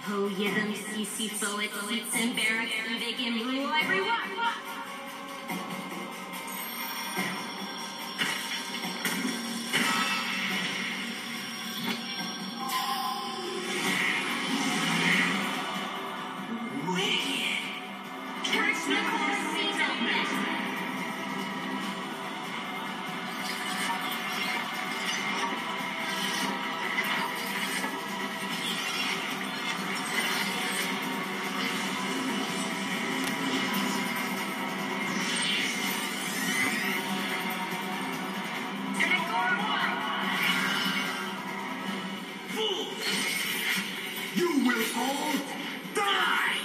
Oh, yedem sisi poet seats and barracks, they can rule everyone. You will all die!